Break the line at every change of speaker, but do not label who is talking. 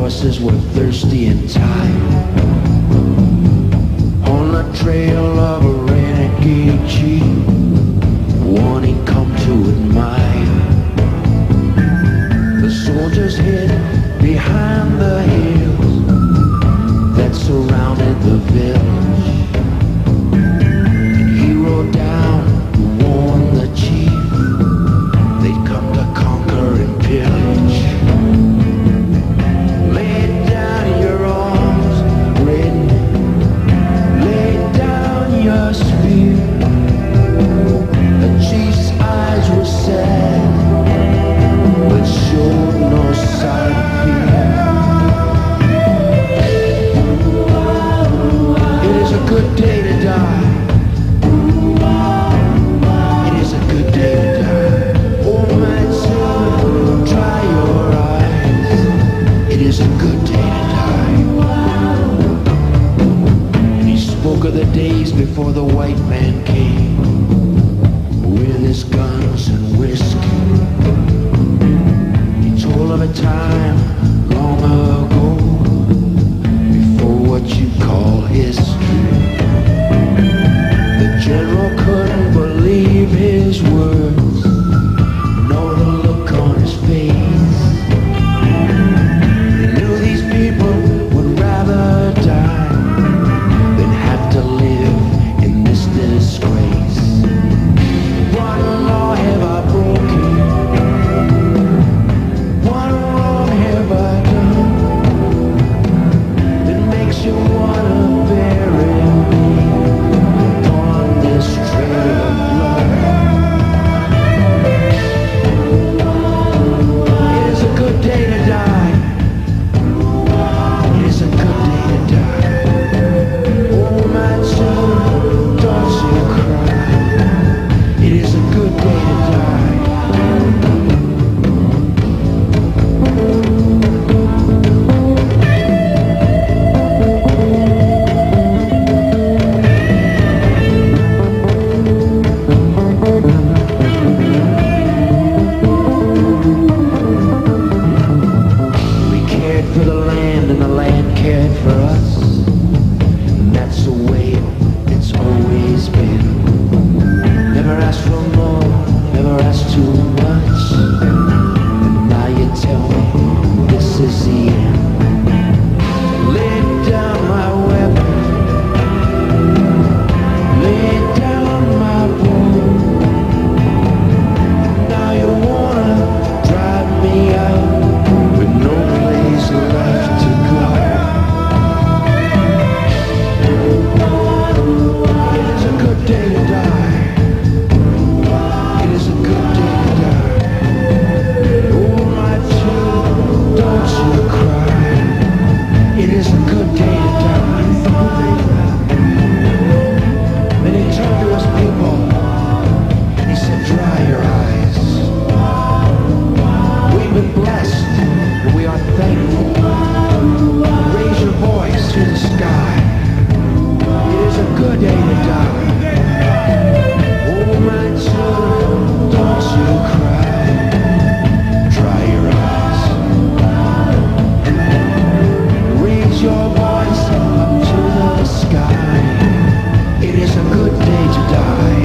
horses were thirsty and tired. On the trail of a renegade chief, one he'd come to admire. The soldiers hid behind the hills that surrounded the village, and he rode down to warn the chief they'd come to conquer and pillage. Lay down your arms, redneck, lay down your spear. The chief's eyes were sad, but showed no sign of fear. It is a good day to die. It is a good day to die. Oh my son, dry your eyes. It is a good day to die. And he spoke of the days before the white man came with his guns and whiskey. He told of a time long ago, before what you call history. The general couldn't believe his words, nor the look on his face. He knew these people would rather die than have to live in this disgrace. What law have I broken? What wrong have I done that makes you wanna bury me upon this trail of blood? It is a good day to die. It is a good day to die. Oh my children, don't you cry. It is a good day to die. We cared for the land and the land cared for us, and that's the way it's always been. Never asked for more, never asked too much, and now you tell me this is the end. Lay down my weapon, lay down my bow. Now you wanna drive me out with no place left to go. It is a good day to die. It is a good day to die. Oh my children, don't you cry. It is a good day to die. Then he turned to his people and he said, dry your eyes. We've been blessed and we are thankful. Raise your voice to the sky. It is a good day to die. Oh my children, don't you cry. Dry your eyes. Raise your voice up to the sky. It is a good day to die.